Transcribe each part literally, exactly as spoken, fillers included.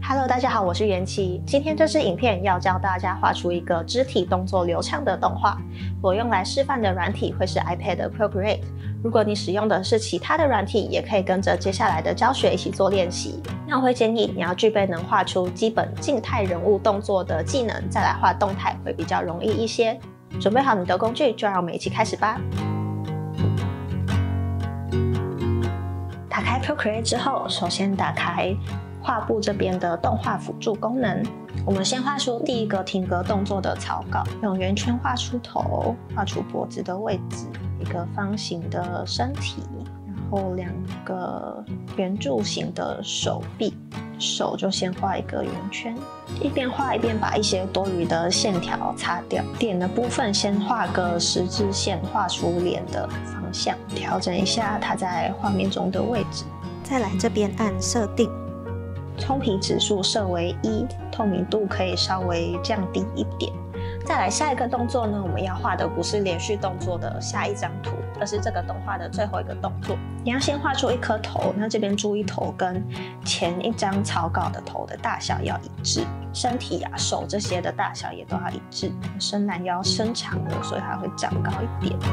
Hello， 大家好，我是元琪。今天这支影片要教大家画出一个肢体动作流畅的动画。我用来示范的软体会是 iPad 的 Procreate。如果你使用的是其他的软体，也可以跟着接下来的教学一起做练习。那我会建议你要具备能画出基本静态人物动作的技能，再来画动态会比较容易一些。准备好你的工具，就让我们一起开始吧。打开 Procreate 之后，首先打开画布这边的动画辅助功能，我们先画出第一个停格动作的草稿，用圆圈画出头，画出脖子的位置，一个方形的身体，然后两个圆柱形的手臂，手就先画一个圆圈，一边画一边把一些多余的线条擦掉。脸的部分先画个十字线，画出脸的方向，调整一下它在画面中的位置。再来这边按设定。冲皮指数设为一，透明度可以稍微降低一点。再来下一个动作呢，我们要画的不是连续动作的下一张图，而是这个动画的最后一个动作。你要先画出一颗头，那这边注意头跟前一张草稿的头的大小要一致，身体啊、手这些的大小也都要一致。深蓝腰伸长了，所以它会长高一点。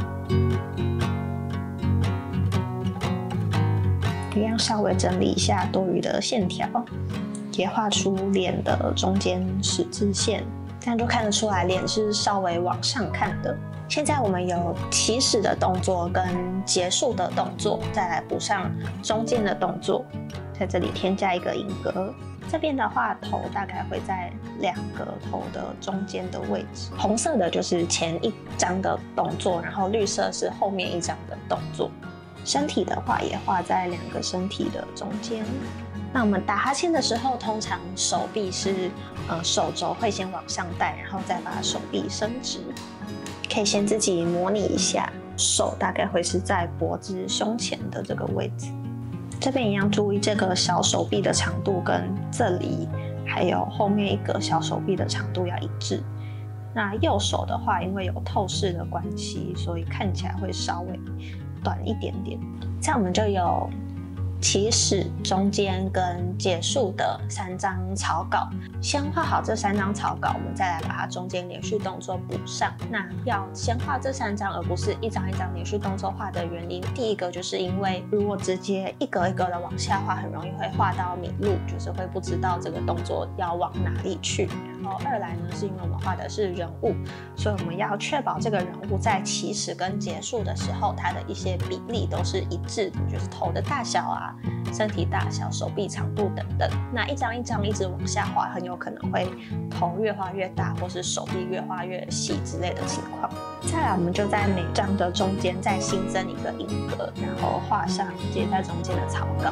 一样稍微整理一下多余的线条，也画出脸的中间十字线，这样就看得出来脸是稍微往上看的。现在我们有起始的动作跟结束的动作，再来补上中间的动作，在这里添加一个影格。这边的话，头大概会在两个头的中间的位置，红色的就是前一张的动作，然后绿色是后面一张的动作。身体的话也画在两个身体的中间。那我们打哈欠的时候，通常手臂是呃手肘会先往上带，然后再把手臂伸直。可以先自己模拟一下，手大概会是在脖子胸前的这个位置。这边一样注意这个小手臂的长度跟这里还有后面一个小手臂的长度要一致。那右手的话，因为有透视的关系，所以看起来会稍微短一点点，这样我们就有起始、中间跟结束的三张草稿。先画好这三张草稿，我们再来把它中间连续动作补上。那要先画这三张，而不是一张一张连续动作画的原因，第一个就是因为如果直接一格一格的往下画，很容易会画到迷路，就是会不知道这个动作要往哪里去。然后二来呢，是因为我们画的是人物，所以我们要确保这个人物在起始跟结束的时候，它的一些比例都是一致的，就是头的大小啊、身体大小、手臂长度等等。那一张一张一直往下画，很有可能会头越画越大，或是手臂越画越细之类的情况。再来，我们就在每张的中间再新增一个影格，然后画上接在中间的草稿。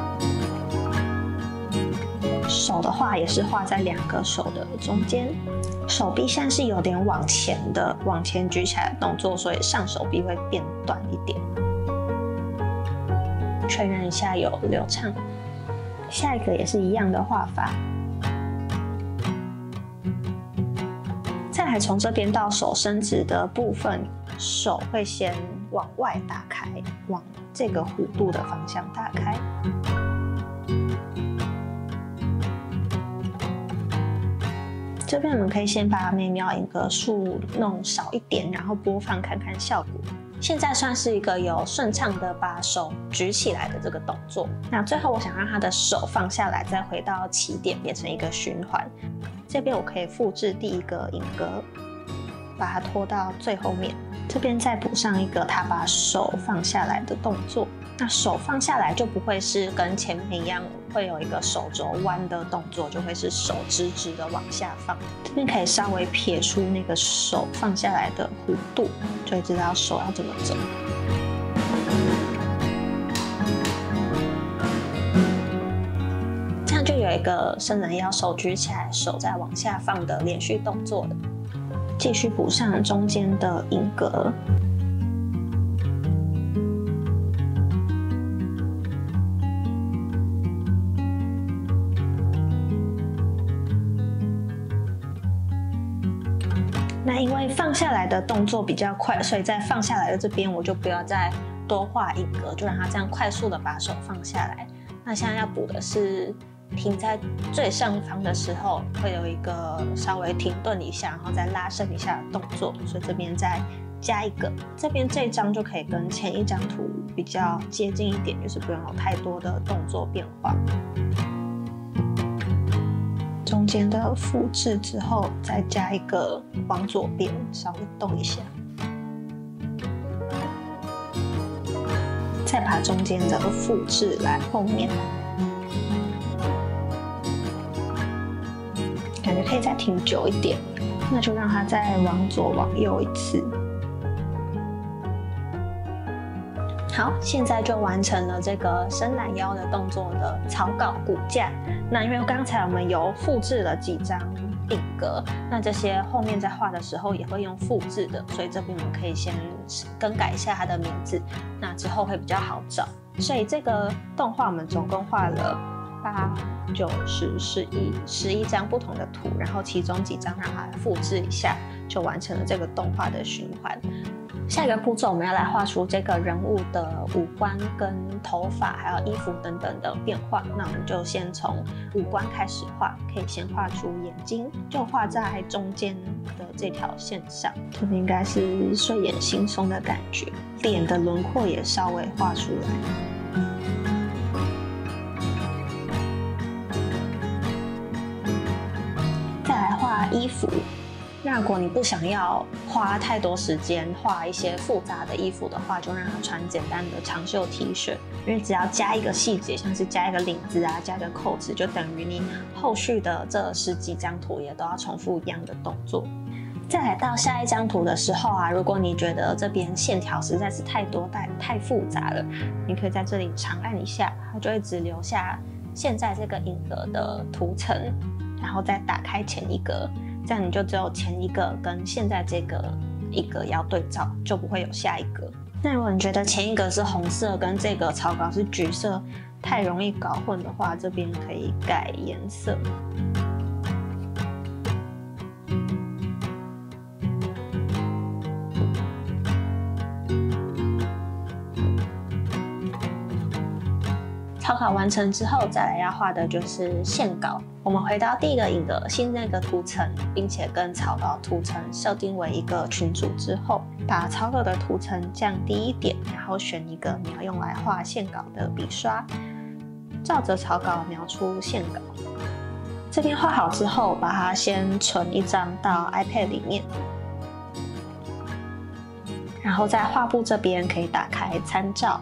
手的话也是画在两个手的中间，手臂现在是有点往前的，往前举起来的动作，所以上手臂会变短一点。确认一下有流畅。下一个也是一样的画法。再来从这边到手伸直的部分，手会先往外打开，往这个弧度的方向打开。这边我们可以先把每秒影格数弄少一点，然后播放看看效果。现在算是一个有顺畅的把手举起来的这个动作。那最后我想让他的手放下来，再回到起点，变成一个循环。这边我可以复制第一个影格，把它拖到最后面。这边再补上一个他把手放下来的动作。那手放下来就不会是跟前面一样会有一个手肘弯的动作，就会是手直直的往下放。这边可以稍微撇出那个手放下来的弧度，就会知道手要怎么走。这样就有一个伸懒腰，手举起来，手再往下放的连续动作了。继续补上中间的影格。那因为放下来的动作比较快，所以在放下来的这边我就不要再多画一格，就让它这样快速的把手放下来。那现在要补的是停在最上方的时候，会有一个稍微停顿一下，然后再拉伸一下的动作，所以这边再加一个。这边这一张就可以跟前一张图比较接近一点，就是不用有太多的动作变化。中间的复制之后，再加一个往左边稍微动一下，再把中间的复制来后面。感觉可以再停久一点，那就让它再往左往右一次。好，现在就完成了这个伸懒腰的动作的草稿骨架。那因为刚才我们有复制了几张影格，那这些后面在画的时候也会用复制的，所以这边我们可以先更改一下它的名字，那之后会比较好找。所以这个动画我们总共画了八、九、十、十一、十一张不同的图，然后其中几张让它复制一下，就完成了这个动画的循环。下一个步骤，我们要来画出这个人物的五官、跟头发，还有衣服等等的变化。那我们就先从五官开始画，可以先画出眼睛，就画在中间的这条线上，这边应该是睡眼惺忪的感觉。脸的轮廓也稍微画出来。再来画衣服。那如果你不想要花太多时间画一些复杂的衣服的话，就让它穿简单的长袖 T 恤，因为只要加一个细节，像是加一个领子啊，加个扣子，就等于你后续的这十几张图也都要重复一样的动作。再来到下一张图的时候啊，如果你觉得这边线条实在是太多太太复杂了，你可以在这里长按一下，它就会只留下现在这个影格的图层，然后再打开前一格。这样你就只有前一个跟现在这个一个要对照，就不会有下一个。那如果你觉得前一个是红色，跟这个草稿是橘色，太容易搞混的话，这边可以改颜色。草稿完成之后，再来要画的就是线稿。我们回到第一个影格，新那个图层，并且跟草稿图层设定为一个群组之后，把草稿的图层降低一点，然后选一个你要用来画线稿的笔刷，照着草稿描出线稿。这边画好之后，把它先存一张到 iPad 里面，然后在画布这边可以打开参照。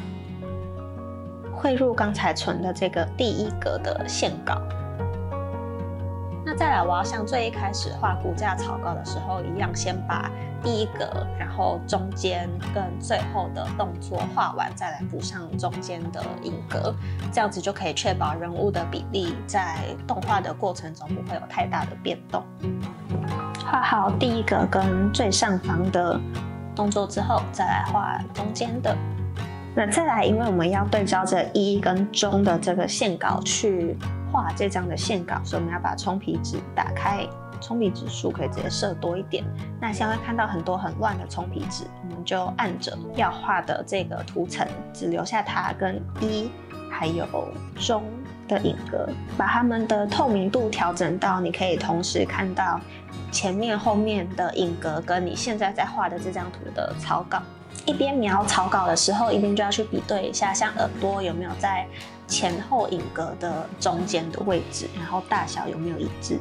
汇入刚才存的这个第一格的线稿。那再来，我要像最一开始画骨架草稿的时候一样，先把第一格，然后中间跟最后的动作画完，再来补上中间的影格，这样子就可以确保人物的比例在动画的过程中不会有太大的变动。画好第一个跟最上方的动作之后，再来画中间的。那再来，因为我们要对照着一跟中的这个线稿去画这张的线稿，所以我们要把冲皮纸打开，冲皮指数可以直接设多一点。那现在会看到很多很乱的冲皮纸，我们就按着要画的这个图层，只留下它跟一还有中的影格，把它们的透明度调整到你可以同时看到前面后面的影格跟你现在在画的这张图的草稿。一边描草稿的时候，一边就要去比对一下，像耳朵有没有在前后影格的中间的位置，然后大小有没有一致。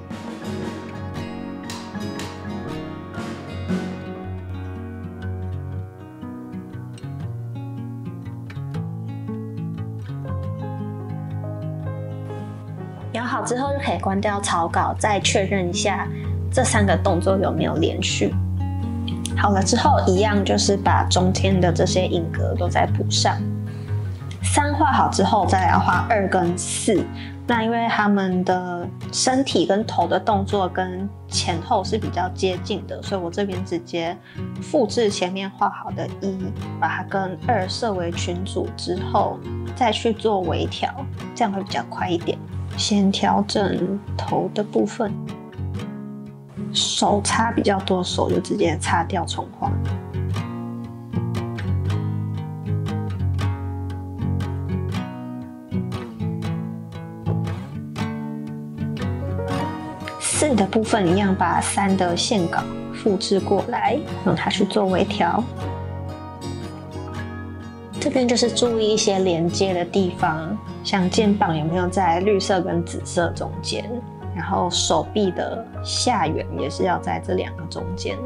描好之后就可以关掉草稿，再确认一下这三个动作有没有连续。好了之后，一样就是把中间的这些影格都再补上。三画好之后，再来画二跟四。那因为他们的身体跟头的动作跟前后是比较接近的，所以我这边直接复制前面画好的一，把它跟二设为群组之后，再去做微调，这样会比较快一点。先调整头的部分。手擦比较多，手就直接擦掉重画。 字的部分一样，把三的线稿复制过来，用它去做微调。这边就是注意一些连接的地方，像肩膀有没有在绿色跟紫色中间，然后手臂的下缘也是要在这两个中间。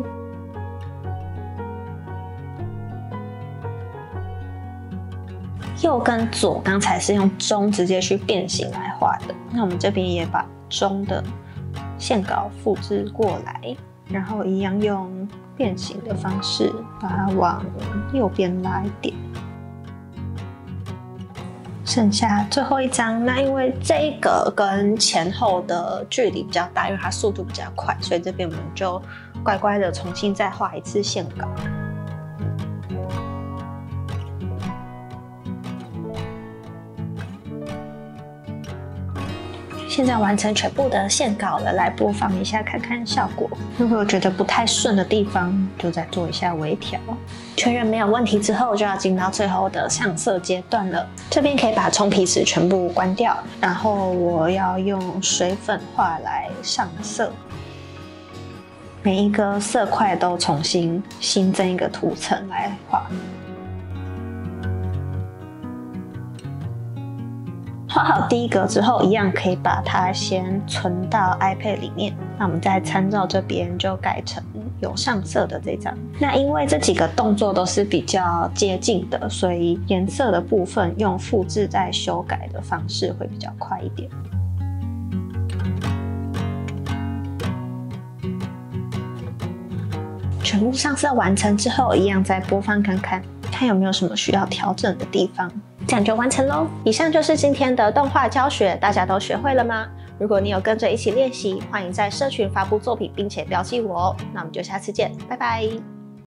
右跟左刚才是用中直接去变形来画的，那我们这边也把中的线稿复制过来，然后一样用变形的方式把它往右边拉一点。剩下最后一张，那因为这一个跟前后的距离比较大，因为它速度比较快，所以这边我们就乖乖的重新再画一次线稿。现在完成全部的线稿了，来播放一下看看效果。如果有觉得不太顺的地方，就再做一下微调。确认没有问题之后，就要进到最后的上色阶段了。这边可以把冲皮尺全部关掉，然后我要用水粉画来上色。每一个色块都重新新增一个涂层来画。画好第一格之后，一样可以把它先存到 iPad 里面。那我们再参照这边就改成有上色的这张。那因为这几个动作都是比较接近的，所以颜色的部分用复制再修改的方式会比较快一点。全部上色完成之后，一样再播放看看，看有没有什么需要调整的地方。这样就完成咯。以上就是今天的动画教学，大家都学会了吗？如果你有跟着一起练习，欢迎在社群发布作品，并且标记我哦。那我们就下次见，拜拜。